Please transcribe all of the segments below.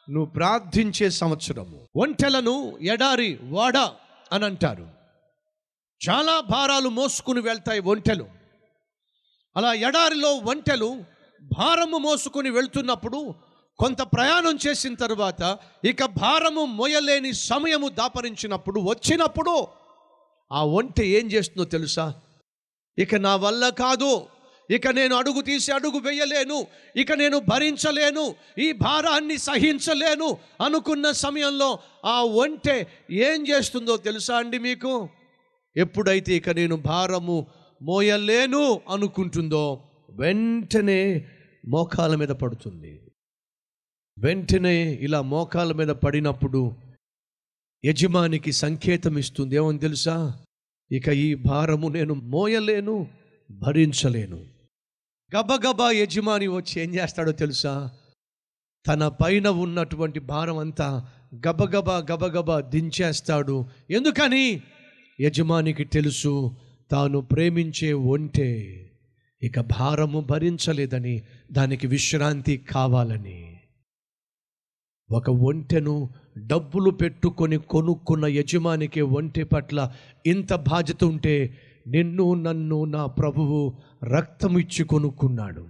నువ్వు ప్రార్థించే సంవత్సరము. ఒంటెలను ఎడారి వాడ అని అంటారు. చాలా భారాలు మోసుకుని వెళ్తాయి ఒంటెలు. అలా ఎడారిలో ఒంటెలు భారము మోసుకుని వెళ్తున్నప్పుడు కొంత ప్రయాణం చేసిన తర్వాత ఇక భారము మోయలేని సమయము దాపరించినప్పుడు వచ్చినప్పుడు ఆ ఒంటె ఏం చేస్తుందో తెలుసా? ఇక నా వల్ల కాదు, ఇక నేను అడుగు తీసి అడుగు వేయలేను, ఇక నేను భరించలేను, ఈ భారాన్ని సహించలేను అనుకున్న సమయంలో ఆ ఒంటె ఏం చేస్తుందో తెలుసా అండి మీకు? ఎప్పుడైతే ఇక నేను భారము మోయలేను అనుకుంటుందో వెంటనే మోకాల మీద పడుతుంది. వెంటనే ఇలా మోకాల మీద పడినప్పుడు యజమానికి సంకేతం ఇస్తుంది. ఏమని తెలుసా? ఇక ఈ భారము నేను మోయలేను, భరించలేను. గబగబా యజమాని వచ్చి ఏం చేస్తాడో తెలుసా? తన పైన ఉన్నటువంటి భారం అంతా గబగబా దించేస్తాడు. ఎందుకని? యజమానికి తెలుసు తాను ప్రేమించే ఒంటె ఇక భారము భరించలేదని, దానికి విశ్రాంతి కావాలని. ఒక ఒంటెను డబ్బులు పెట్టుకొని కొనుక్కున్న యజమానికి ఒంటె పట్ల ఇంత బాధ్యత ఉంటే, నిన్ను నన్ను నా ప్రభువు రక్తం ఇచ్చి కొనుక్కున్నాడు.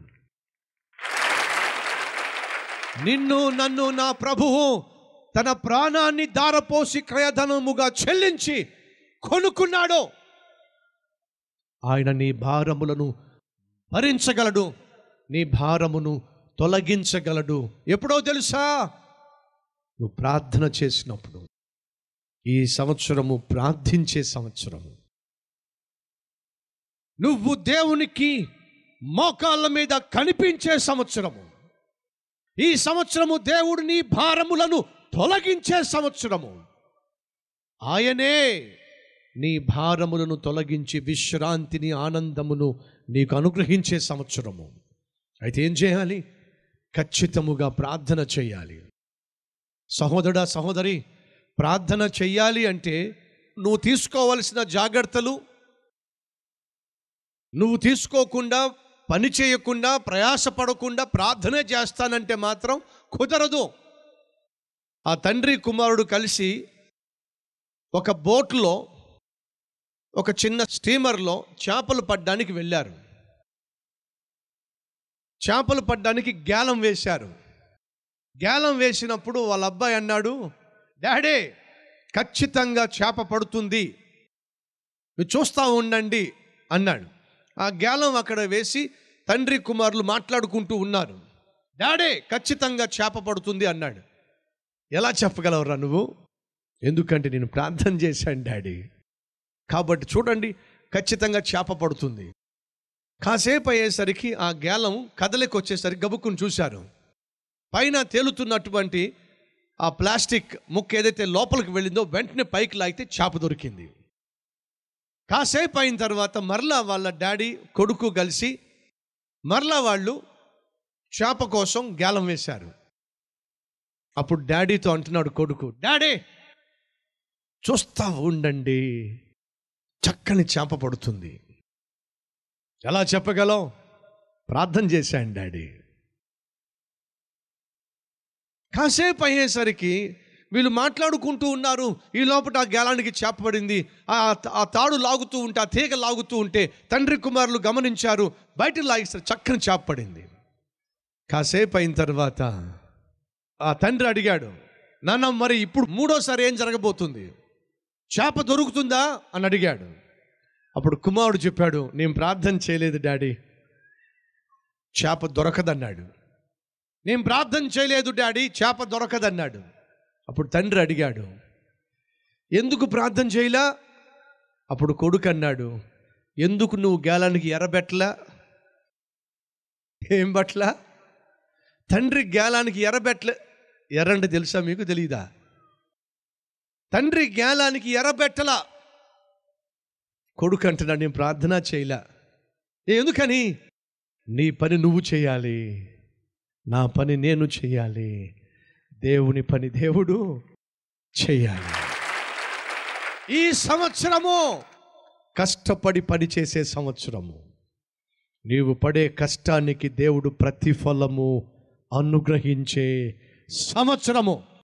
నిన్ను నన్ను నా ప్రభువు తన ప్రాణాన్ని దారపోసి క్రయధనముగా చెల్లించి కొనుక్కున్నాడు. ఆయన నీ భారములను భరించగలడు, నీ భారమును తొలగించగలడు. ఎప్పుడో తెలుసా? నువ్వు ప్రార్థన చేసినప్పుడు. ఈ సంవత్సరము ప్రార్థించే సంవత్సరము. నువ్వు దేవునికి మోకాళ్ళ మీద కనిపించే సంవత్సరము. ఈ సంవత్సరము దేవుడు నీ భారములను తొలగించే సంవత్సరము. ఆయనే నీ భారములను తొలగించి విశ్రాంతిని, ఆనందమును నీకు అనుగ్రహించే సంవత్సరము. అయితే ఏం చేయాలి? ఖచ్చితముగా ప్రార్థన చేయాలి. సహోదరుడా, సహోదరి, ప్రార్థన చెయ్యాలి అంటే నువ్వు తీసుకోవలసిన జాగ్రత్తలు నువ్వు తీసుకోకుండా, పని చేయకుండా, ప్రయాసపడకుండా ప్రార్థనే చేస్తానంటే మాత్రం కుదరదు. ఆ తండ్రి కుమారుడు కలిసి ఒక బోట్లో, ఒక చిన్న స్టీమర్లో చేపలు పట్టడానికి వెళ్ళారు. చేపలు పట్టడానికి గ్యాలం వేశారు. గ్యాలం వేసినప్పుడు వాళ్ళ అబ్బాయి అన్నాడు, డాడీ ఖచ్చితంగా చేప పడుతుంది, మీరు చూస్తూ ఉండండి అన్నాడు. ఆ గ్యాలం అక్కడ వేసి తండ్రి కుమారులు మాట్లాడుకుంటూ ఉన్నారు. డాడీ ఖచ్చితంగా చేప పడుతుంది అన్నాడు. ఎలా చెప్పగలవురా నువ్వు? ఎందుకంటే నేను ప్రార్థన చేశాను డాడీ, కాబట్టి చూడండి ఖచ్చితంగా చేప పడుతుంది. కాసేపు అయ్యేసరికి ఆ గ్యాలం కదలికి వచ్చేసరికి గబుక్కుని చూశారు. పైన తేలుతున్నటువంటి ఆ ప్లాస్టిక్ ముక్క ఏదైతే లోపలికి వెళ్ళిందో వెంటనే పైకి లాగితే చేప దొరికింది. కాసేపు అయిన తర్వాత మరలా వాళ్ళ డాడీ కొడుకు కలిసి మరలా వాళ్ళు చేప కోసం గ్యాలం వేశారు. అప్పుడు డాడీతో అంటున్నాడు కొడుకు, డాడీ చూస్తా ఉండండి, చక్కని చేప పడుతుంది. ఎలా చెప్పగలం? ప్రార్థన చేశాను డాడీ. కాసేపు అయ్యేసరికి వీళ్ళు మాట్లాడుకుంటూ ఉన్నారు. ఈ లోపల ఆ గేలానికి చేప పడింది. ఆ తాడు లాగుతూ ఉంటే, ఆ తీగ లాగుతూ ఉంటే తండ్రి కుమారులు గమనించారు. బయటకు లాగిస్తారు, చక్కని చేప పడింది. కాసేపు అయిన తర్వాత ఆ తండ్రి అడిగాడు, నాన్న మరి ఇప్పుడు మూడోసారి ఏం జరగబోతుంది? చేప దొరుకుతుందా అని అడిగాడు. అప్పుడు కుమారుడు చెప్పాడు, నేను ప్రార్థన చేయలేదు డాడీ, చేప దొరకదన్నాడు. నేను ప్రార్థన చేయలేదు డాడీ, చేప దొరకదన్నాడు. అప్పుడు తండ్రి అడిగాడు, ఎందుకు ప్రార్థన చేయలా? అప్పుడు కొడుకు అన్నాడు, ఎందుకు నువ్వు గేలానికి ఎర్రబెట్టలా? ఏం బట్లా? తండ్రి గేలానికి ఎర్రబెట్టలే. ఎర్రంటే తెలుసా మీకు? తెలీదా? తండ్రి గేలానికి ఎర్రబెట్టలా. కొడుకు అంటున్నాడు, నేను ప్రార్థన చేయలా. ఎందుకని? నీ పని నువ్వు చేయాలి, నా పని నేను చేయాలి, దేవుని పని దేవుడు చేయాలి. ఈ సంవత్సరము కష్టపడి పని చేసే సంవత్సరము. నీవు పడే కష్టానికి దేవుడు ప్రతిఫలము అనుగ్రహించే సంవత్సరము